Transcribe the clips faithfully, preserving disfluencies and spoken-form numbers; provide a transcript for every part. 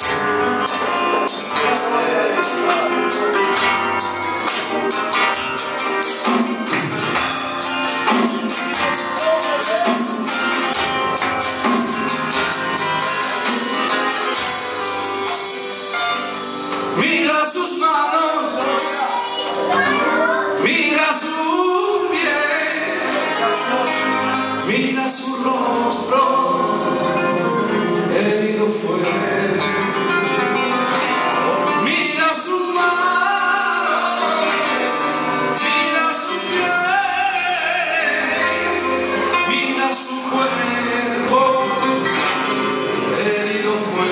Mira sus manos, mira su piel, mira su rostro, herido fue. Mira sus manos, mira su piel, mira su cuerpo, herido fue.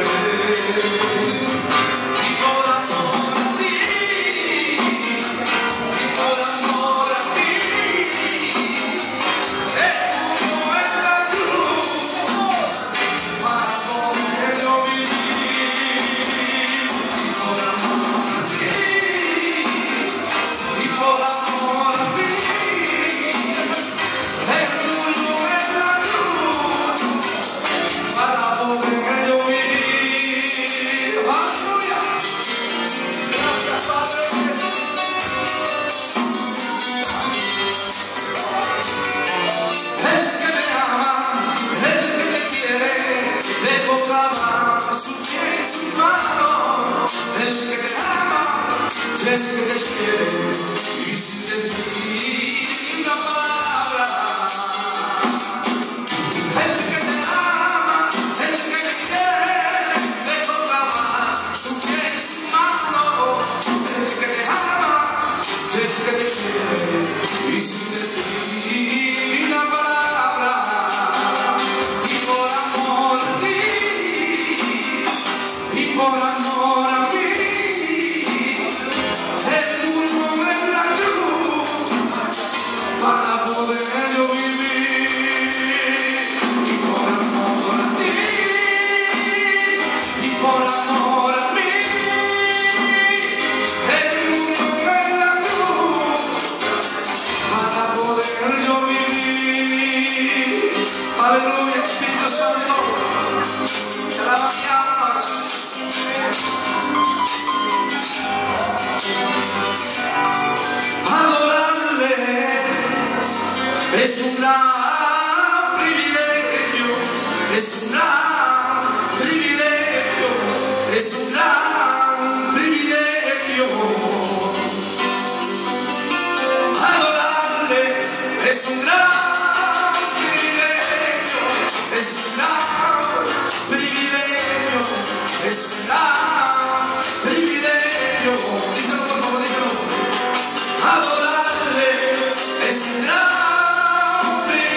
El que te quiere y sin decir una palabra, el que te ama, el que te quiere, te proclama su piel y su mano, el que te ama, el que te quiere y sin decir una palabra, y por amor a ti, y por amor a mí. Aleluya, Espíritu Santo, te alabamos. Adorarle es un gran privilegio, es un gran privilegio, es un gran privilegio. Adorarle es un gran es un gran privilegio, es un gran privilegio. Díselo por favor, díselo. Adorarle es un gran privilegio.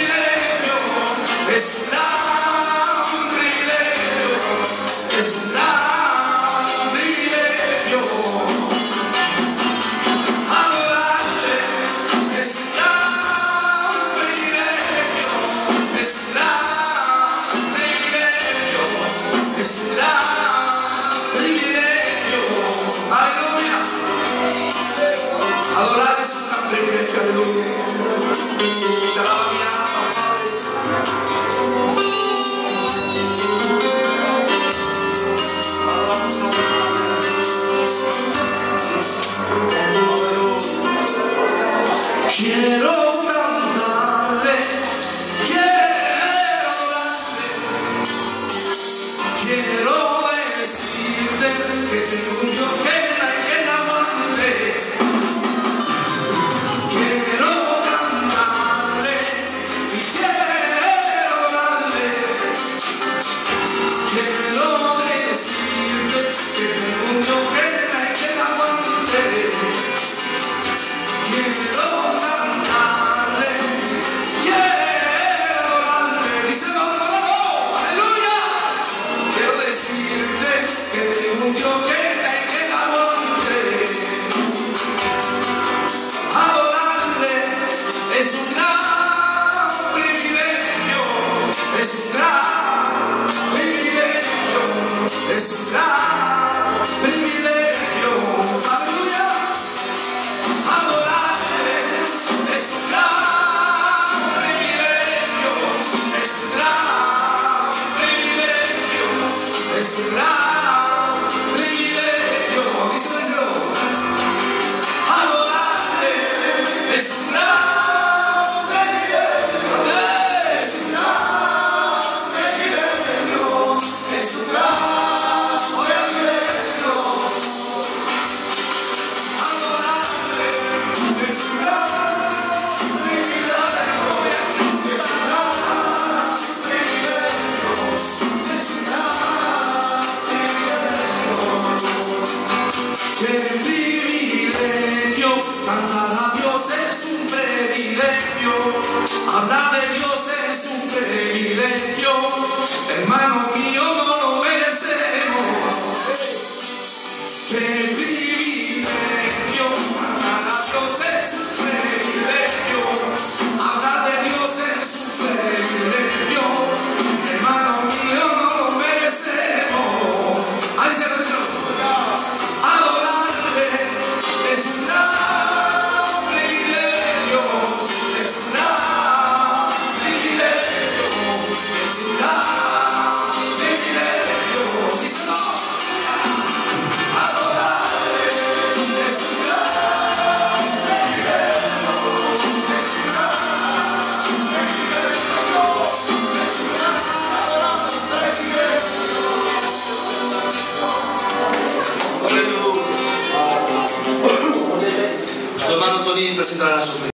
estará la sorpresa.